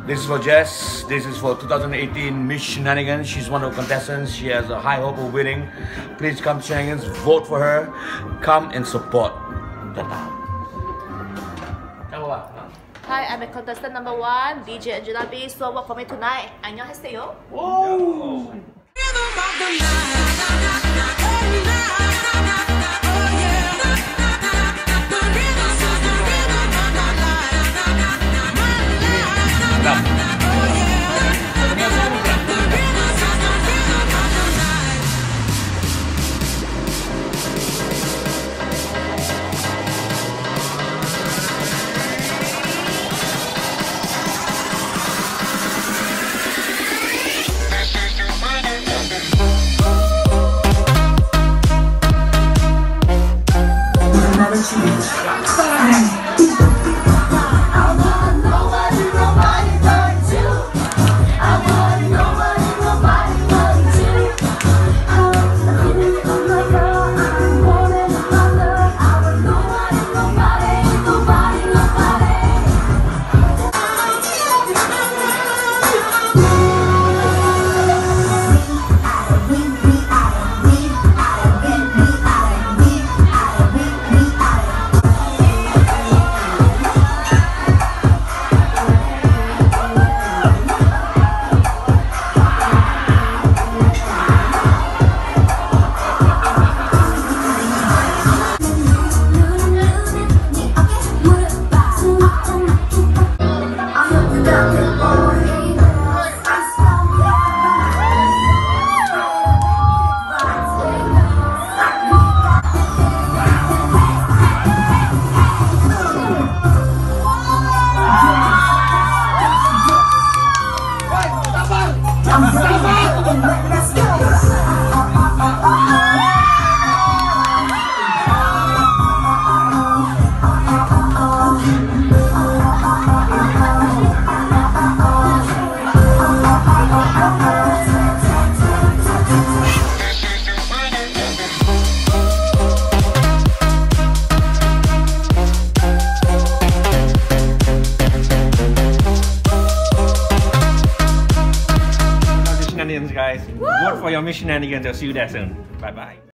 This is for Jess. This is for 2018 Miss Shenanigans. She's one of the contestants. She has a high hope of winning. Please come to Shenanigans, vote for her. Come and support. Hi, I'm a contestant number 1, DJ Angela B. So work for me tonight. 안녕하세요. Whoa! Guys, vote for your Miss Shenanigans. I'll see you there soon. Bye bye.